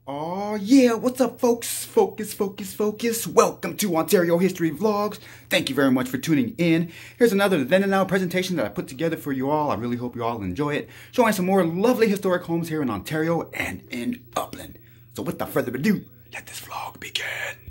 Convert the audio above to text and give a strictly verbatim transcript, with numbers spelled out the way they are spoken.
Oh yeah, what's up folks? Focus, focus, focus. Welcome to Ontario History Vlogs. Thank you very much for tuning in. Here's another then and now presentation that I put together for you all. I really hope you all enjoy it. Showing some more lovely historic homes here in Ontario and in Upland. So without further ado, let this vlog begin.